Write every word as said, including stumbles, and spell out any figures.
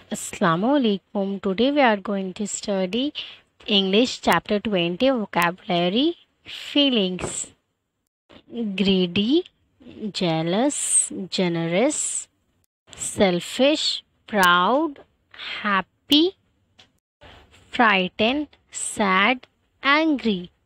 Assalamu alaikum. Today we are going to study English chapter twenty vocabulary feelings. Greedy, jealous, generous, selfish, proud, happy, frightened, sad, angry.